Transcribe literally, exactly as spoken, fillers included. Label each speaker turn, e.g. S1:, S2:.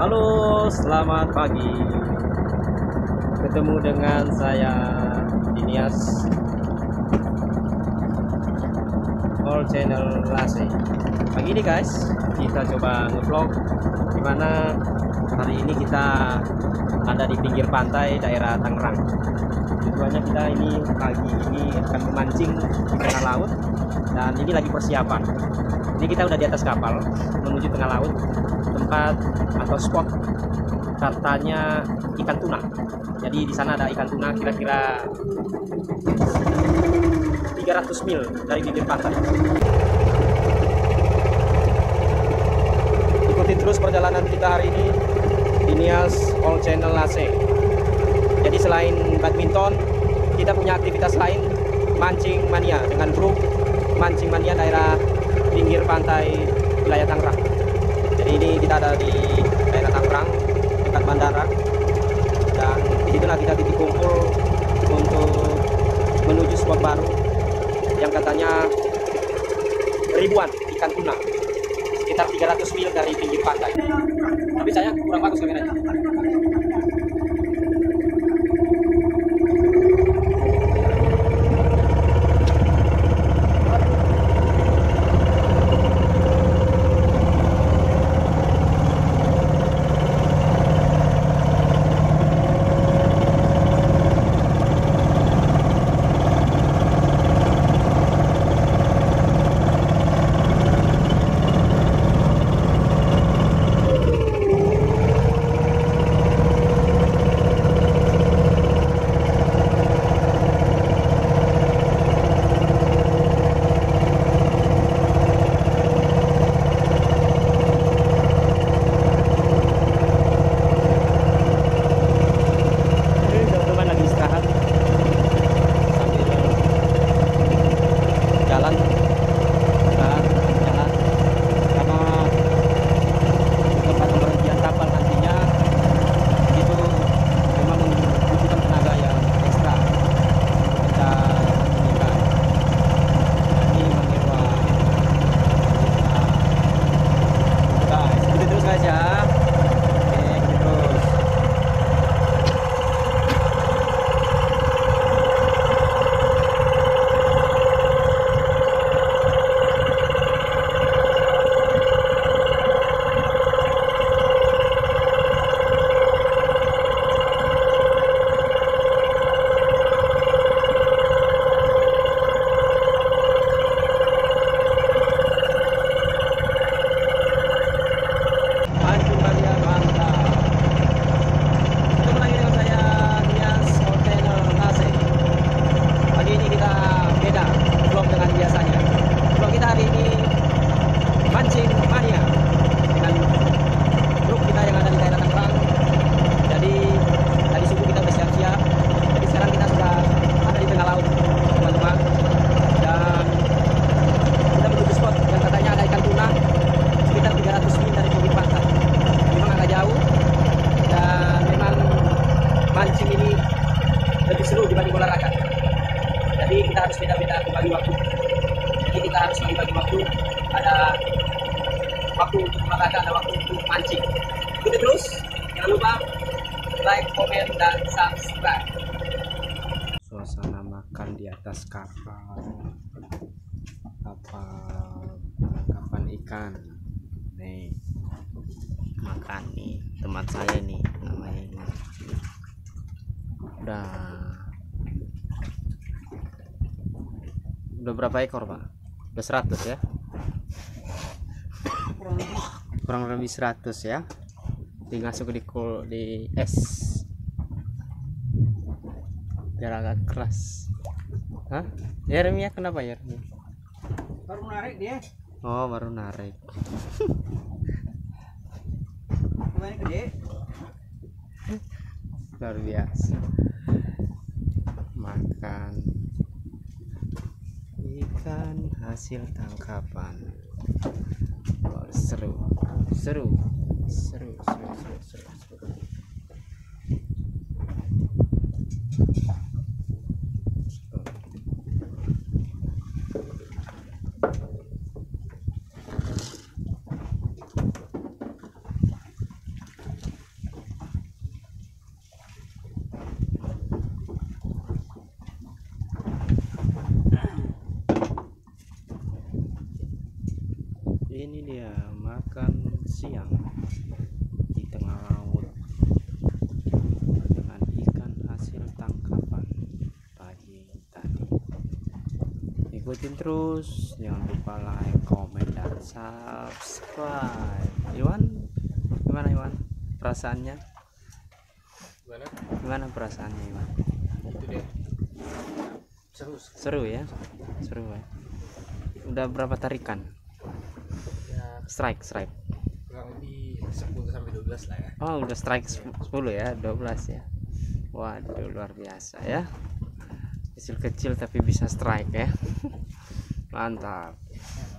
S1: Halo, selamat pagi. Ketemu dengan saya Dinias All Channel Lase. Pagi ini guys, kita coba ngevlog dimana hari ini kita ada di pinggir pantai daerah Tangerang. Tujuannya kita ini pagi ini akan memancing di tengah laut, dan ini lagi persiapan. Ini kita udah di atas kapal menuju tengah laut, tempat atau spot katanya ikan tuna. Jadi di sana ada ikan tuna kira-kira tiga ratus mil dari bibir pantai. Ikuti terus perjalanan kita hari ini, Dinias All Channel Lase. Jadi selain badminton, kita punya aktivitas lain, mancing mania dengan grup mancing mania daerah pinggir pantai wilayah Tangerang. Jadi ini kita ada di daerah Tangerang dekat bandara, dan disitulah kita titik kumpul untuk menuju spot baru yang katanya ribuan ikan tuna, sekitar tiga ratus mil dari pinggir pantai. Tapi saya kurang bagus kameranya. Waktu untuk olahraga, ada waktu untuk mancing. Ikuti terus, jangan lupa like, komen, dan subscribe. Suasana makan di atas kapal, kapal penangkapan ikan. Nih, makan nih teman saya nih, namanya ini. Udah, udah berapa ekor Pak? Udah seratus ya? Kurang lebih seratus ya, dimasuk di kul di es biar agak keras. Hah? Yeremia kenapa Yeremia?
S2: Baru narik dia.
S1: Oh, baru narik.
S2: Lumayan gede.
S1: Luar biasa. Makan ikan hasil tangkapan. Wow, seru, seru, seru, seru, seru, seru, seru. Ya, makan siang di tengah laut dengan ikan hasil tangkapan pagi tadi. Ikutin terus, jangan lupa like, komen, dan subscribe. Iwan, gimana Iwan? Perasaannya?
S3: Gimana?
S1: Gimana perasaannya Iwan?
S3: Itu deh. Seru.
S1: Seru ya? Seru ya? Udah berapa tarikan?
S3: Ya,
S1: Strike, strike.
S3: kurang lebih sepuluh sampai dua belas lah ya.
S1: Oh, udah strike sepuluh ya, dua belas ya. Waduh, luar biasa ya. Kecil-kecil tapi bisa strike ya. Mantap.